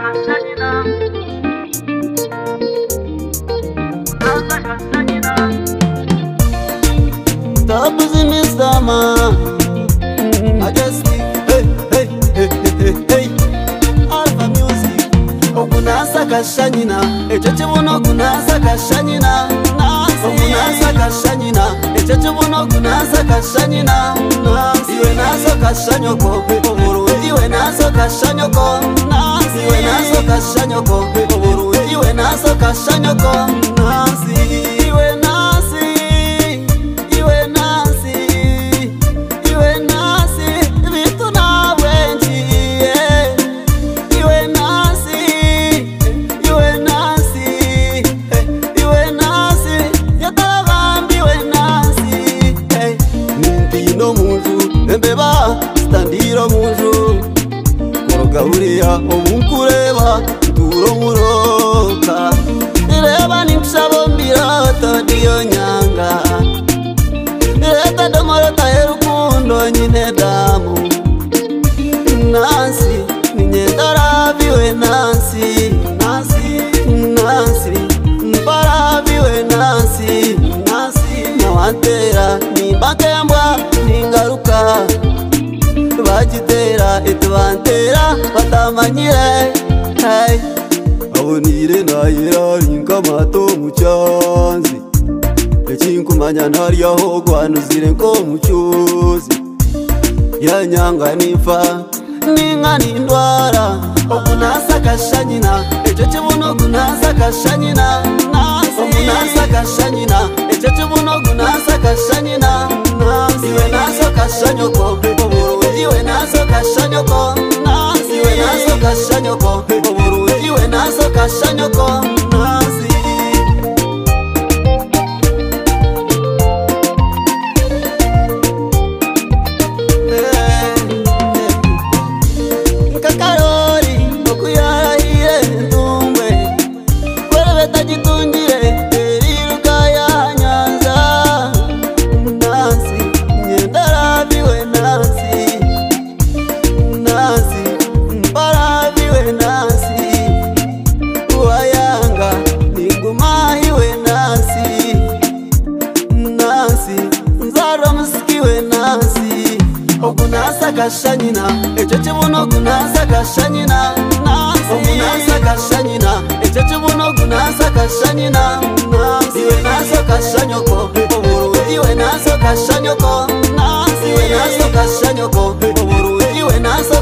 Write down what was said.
Stop losing me, summer. I just speak, hey, hey, hey, hey, hey, hey. Alpha music. Okunasa kashanyina, echeche buno kunasa kashanyina. Okunasa kashanyina, echeche buno kunasa kashanyina. Iwe naso kashanyoko, Burundi iwe naso kashanyoko. Iwe naso kashanyoko, Burundi iwe naso kashanyoko. Iwe nasi, iwe nasi, iwe nasi, vitu na wenji. Iwe nasi, iwe nasi, iwe nasi, yatarabambi iwe nasi. Mpino munju, embeba, standiro munju. Koroga uriya, omunkureba, turo muroka. Ireba nimshabo mbirota diyo nyanga. Ireta domorota erukundo nyine damu. Nansi, ninyendara viwe nansi. Nansi, mpara viwe nansi. Nawantera, nimbakembwa, ningaruka. Bagitera, etubantera, batamanyire. Hey. Abonire nayera ringamato mucyanzi. Ekinkumanya ntariyaho gwanuzire nko mucyuzi. Yanyanga nifa ninga nindwara. Okunasa kashanyina, echeche buno kunasa kashanyina. Okunasa kashanyina, echeche buno kunasa kashanyina. Iwe naso kashanyoko, Burundi iwe naso kashanyoko. Iwe naso kashanyoko, Burundi iwe naso kashanyoko. Kakarori okuyarahire ndumwe, kwere betagitungire eriruka ya Nyanza. Nansi, nyendarabiwe nansi. Nansi, mparabiwe nansi. Uwayanga, ninguma iwe nansi. Nansi, nzaro musikiwe nansi. Okunasa kashanyina, echeche buno kunasa kashanyina. Okunasa kashanyina, echeche buno kunasa kashanyina. Iwe naso kashanyoko, Burundi iwe naso kashanyoko. Iwe naso kashanyoko, Burundi iwe naso